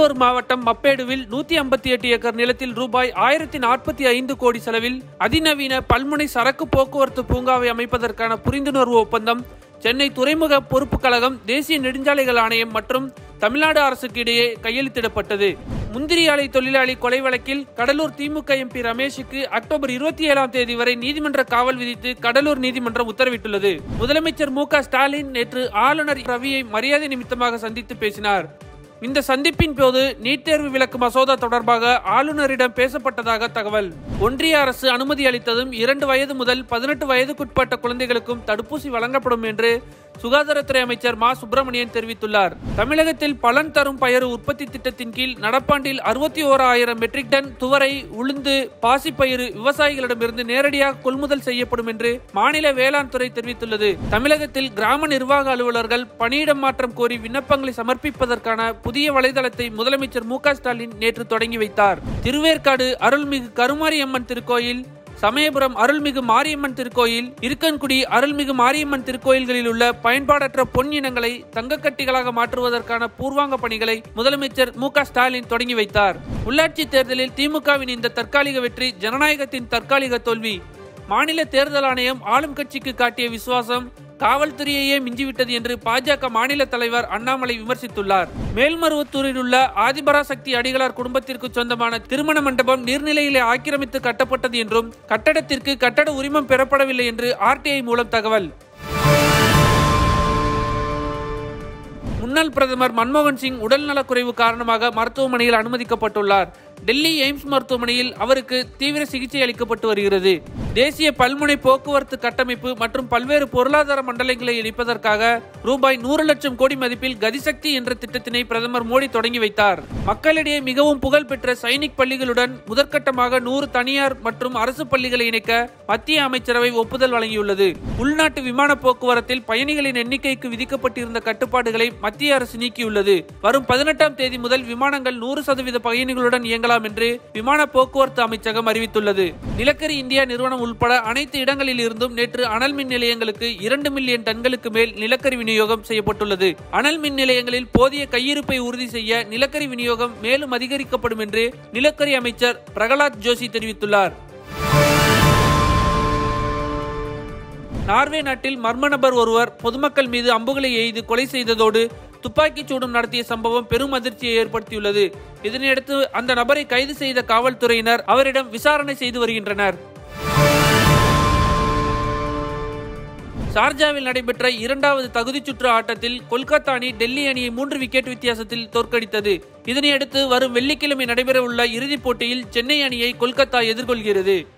திருவள்ளூர் மாவட்டம் மப்பேடுவில் 158 ஏக்கர் நிலத்தில் ரூபாய் 1045 கோடி செலவில் அதிநவீன பல்முனை சரக்கு போக்குவரத்து பூங்காவை அமைப்பதற்கான புரிந்துணர்வு ஒப்பந்தம் சென்னை துறைமுக பொறுப்பு கழகம், தேசிய நெடுஞ்சாலைகள் ஆணையம் மற்றும் தமிழ்நாடு அரசுக்கு இடையே கையெழுத்திடப்பட்டது. முந்திரி ஆலை தொழிலாளி கொலை வழக்கில் கடலூர் திமுக எம்பி ரமேஷுக்கு அக்டோபர் 27ஆம் தேதி வரை நீதிமன்ற காவல் விதித்து கடலூர் நீதிமன்றம் உத்தரவிட்டுள்ளது. முதலமைச்சர் மு.க.ஸ்டாலின் நேற்று ஆளுநர் ரவியை மரியாதை நிமித்தமாக சந்தித்து பேசினார். இந்த சந்திப்பின் போது நீட் தேர்வு விலக்கு மசோதா தொடர்பாக ஆளுநரிடம் பேசப்பட்டதாக தகவல். ஒன்றிய அரசு அனுமதி அளித்ததும் 2 வயது முதல் 18 வயதுக்குட்பட்ட குழந்தைகளுக்கும் தடுப்பூசி வழங்கப்படும் என்று சுகாதாரத்துறை அமைச்சர் மா. சுப்பிரமணியன் தெரிவித்துள்ளார். தமிழகத்தில் பலன் தரும் பயறு உற்பத்தி திட்டத்தின் கீழ் நடப்பாண்டில் 61,000 மெட்ரிக் டன் துவரை, உளுந்து, பாசிப்பயிறு விவசாயிகளிடமிருந்து நேரடியாக கொள்முதல் செய்யப்படும் என்று மாநில வேளாண் துறை தெரிவித்துள்ளது. தமிழகத்தில் கிராம நிர்வாக அலுவலர்கள் பணியிடம் மாற்றம் கோரி விண்ணப்பங்களை சமர்ப்பிப்பதற்கான புதிய வலைதளத்தை முதலமைச்சர் மு.க.ஸ்டாலின் நேற்று தொடங்கி வைத்தார். திருவேற்காடு அருள்மிகு கருமாரியம்மன் திருக்கோயில், சமயபுரம் அருள்மிகு மாரியம்மன் திருக்கோயில், இருக்கன்குடி அருள்மிகு மாரியம்மன் திருக்கோயில்களில் உள்ள பயன்பாடற்ற பொன் இனங்களை தங்கக்கட்டிகளாக மாற்றுவதற்கான பூர்வாங்க பணிகளை முதலமைச்சர் மு.க.ஸ்டாலின் தொடங்கி வைத்தார். உள்ளாட்சி தேர்தலில் திமுகவின் இந்த தற்காலிக வெற்றி ஜனநாயகத்தின் தற்காலிக தோல்வி. மாநில தேர்தல் ஆணையம் ஆளும் கட்சிக்கு காட்டிய விசுவாசம் காவல்துறையையே மிஞ்சிவிட்டது என்று பாஜக மாநில தலைவர் அண்ணாமலை விமர்சித்துள்ளார். மேல்மருவத்தூரில் உள்ள ஆதிபராசக்தி அடிகளார் குடும்பத்திற்கு சொந்தமான திருமண மண்டபம் நீர்நிலையிலே ஆக்கிரமித்து கட்டப்பட்டது என்றும் கட்டடத்திற்கு கட்டட உரிமம் பெறப்படவில்லை என்று RTI மூலம் தகவல். முன்னாள் பிரதமர் மன்மோகன் சிங் உடல்நலக்குறைவு காரணமாக மருத்துவமனையில் அனுமதிக்கப்பட்டுள்ளார். டெல்லி எய்ம்ஸ் மருத்துவமனையில் அவருக்கு தீவிர சிகிச்சை அளிக்கப்பட்டு வருகிறது. தேசிய பல்முனை போக்குவரத்து கட்டமைப்பு மற்றும் பல்வேறு பொருளாதார மண்டலங்களை இணைப்பதற்காக ரூபாய் 100 லட்சம் கோடி மதிப்பில் கதிசக்தி என்ற திட்டத்தினை பிரதமர் மோடி தொடங்கி வைத்தார். மக்களிடையே மிகவும் புகழ்பெற்ற சைனிக் பள்ளிகளுடன் முதற்கட்டமாக 100 தனியார் மற்றும் அரசு பள்ளிகளை இணைக்க மத்திய அமைச்சரவை ஒப்புதல் வழங்கியுள்ளது. உள்நாட்டு விமான போக்குவரத்தில் பயணிகளின் எண்ணிக்கைக்கு விதிக்கப்பட்டிருந்த கட்டுப்பாடுகளை மத்திய அரசு நீக்கியுள்ளது. வரும் 18ஆம் தேதி முதல் விமானங்கள் 100% பயணிகளுடன் இயங்கலாம் என்று விமான போக்குவரத்து அமைச்சகம் அறிவித்துள்ளது. நிலக்கரி இந்தியா நிறுவனம் உள்பட அனைத்து இடங்களில் இருந்தும் நேற்று அனல் மின் நிலையங்களுக்கு 2 மில்லியன் டன்களுக்கு மேல் நிலக்கரி விநியோகம் செய்யப்பட்டுள்ளது. அனல் மின் நிலையங்களில் போதிய கையிருப்பை உறுதி செய்ய நிலக்கரி விநியோகம் மேலும் அதிகரிக்கப்படும் என்று நிலக்கரி அமைச்சர் பிரகலாத் ஜோஷி தெரிவித்துள்ளார். நார்வே நாட்டில் மர்ம நபர் ஒருவர் பொதுமக்கள் மீது அம்புகளை எய்து கொலை செய்ததோடு துப்பாக்கிச் சூடும் நடத்திய சம்பவம் பெரும் அதிர்ச்சியை ஏற்படுத்தியுள்ளது. இதனையடுத்து அந்த நபரை கைது செய்த காவல்துறையினர் அவரிடம் விசாரணை செய்து வருகின்றனர். ஷார்ஜாவில் நடைபெற்ற 2வது தகுதிச் சுற்று ஆட்டத்தில் கொல்கத்தா அணி டெல்லி அணியை 3 விக்கெட் வித்தியாசத்தில் தோற்கடித்தது. இதனையடுத்து வரும் வெள்ளிக்கிழமை நடைபெறவுள்ள இறுதிப் போட்டியில் சென்னை அணியை கொல்கத்தா எதிர்கொள்கிறது.